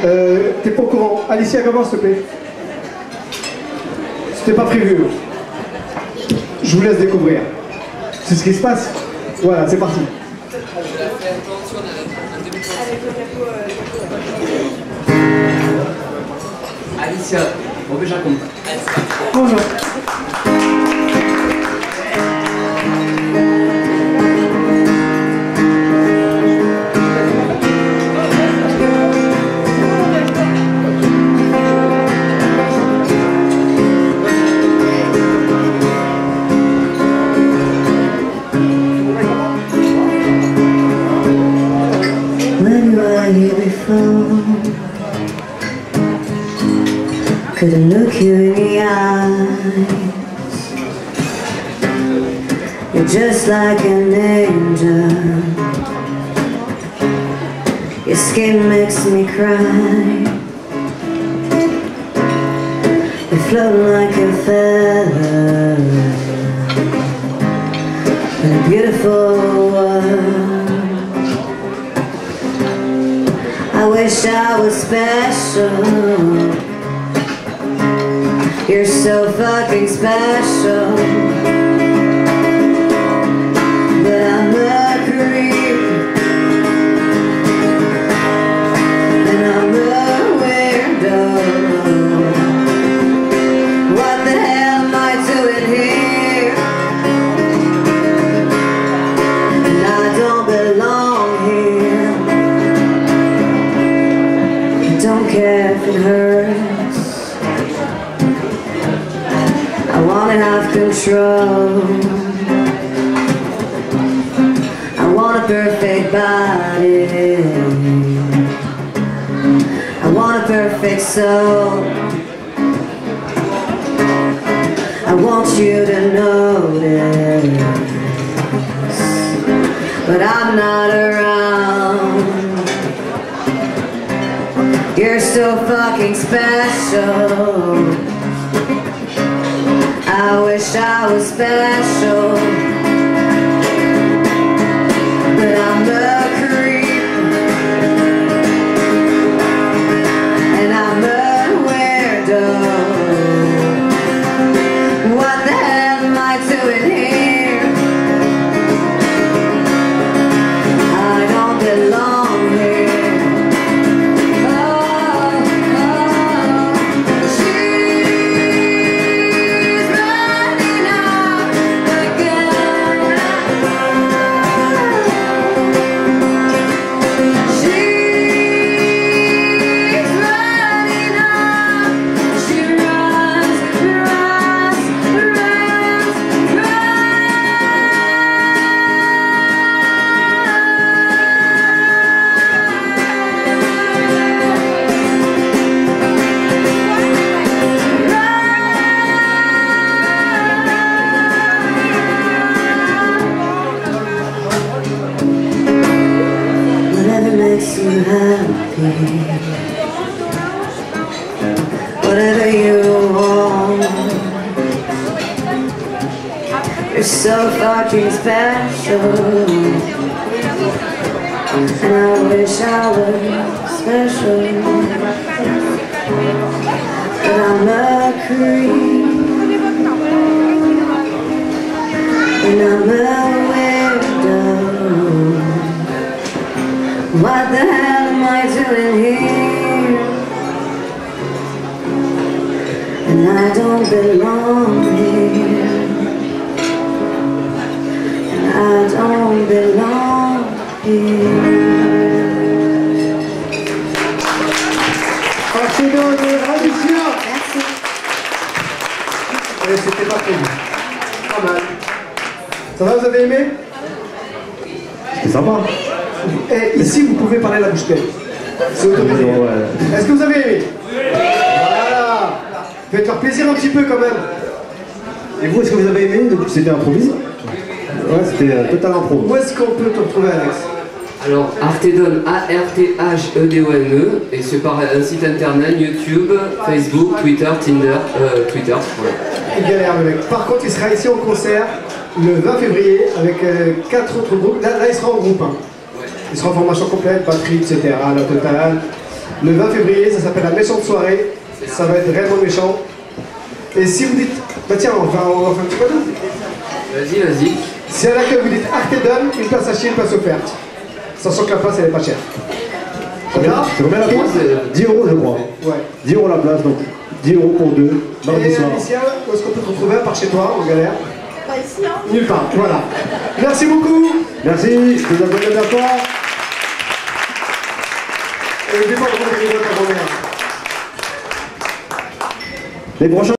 T'es pas au courant. Alicia, commence s'il te plaît. C'était pas prévu. Je vous laisse découvrir. C'est ce qui se passe. Voilà, c'est parti. Alicia, on peut raconter. Bonjour. Couldn't look you in the eyes. You're just like an angel. Your skin makes me cry. You're floating like a feather in a beautiful world. I wish I was special. You're so fucking special. But I'm a creep, and I'm a weirdo. What the hell am I doing here? And I don't belong here. I don't care if it hurts. I wanna have control. I want a perfect body. I want a perfect soul. I want you to notice, but I'm not around. You're so fucking special. I wish I was special, but I'm a creep, and I'm a weirdo. What the hell am I doing here? I don't belong here. Makes you happy, whatever you want. You're so fucking special, and I wish I was special, but I'm a creep, and I'm a weirdo. What the hell am I doing here? And I don't belong here. And I don't belong here. Alicia. C'était pas prévu. Pas mal. Ça va, vous avez aimé? C'était sympa. Et ici, vous pouvez parler la bouche pleine. C'est autorisé. Est-ce que vous avez aimé? Voilà. Faites leur plaisir un petit peu quand même. Et vous, est-ce que vous avez aimé? C'était improvisé? Ouais, c'était total impro. Où est-ce qu'on peut te retrouver, Alex? Alors, Arthedone, A-R-T-H-E-D-O-N-E, et c'est par un site internet, YouTube, Facebook, Twitter, Tinder, Twitter, voilà. Il galère le mec. Par contre, il sera ici en concert le 20 février avec 4 autres groupes. Là, il sera en groupe. Hein. Il sera en formation complète, batterie, etc. La totale. Le 20 février, ça s'appelle la méchante soirée. Ça va être vraiment méchant. Et si vous dites, bah tiens, on va faire un petit peu d'eau. Vas-y, vas-y. Si à l'accueil vous dites Artedon, une place à chier, une place offerte. Sachant que la place elle est pas chère. D'accord ? C'est combien la place 10 € je crois. Ouais. 10 € la place, donc 10 € pour deux. Mardi Et soir. Alicia, où est-ce qu'on peut te retrouver à part chez toi, en galère? Pas ici, hein. Nulle part, voilà. Merci beaucoup. Merci, je vous abonne à toi. Et n'oubliez pas de regarder votre abonné. Les prochains.